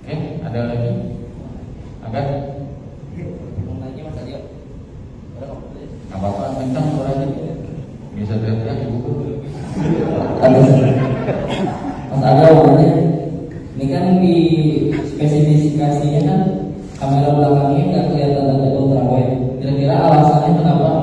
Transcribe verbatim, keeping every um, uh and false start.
Oke, ada lagi? Agak? Mau nanya Mas Aryo? Nggak apa-apa, kencang suaranya. Bisa teriak-teriak ibu. Mas Aryo namanya, ini kan di spesifikasinya kan kamera belakangnya nggak kelihatan ada ultrawide. Kira-kira alasannya kenapa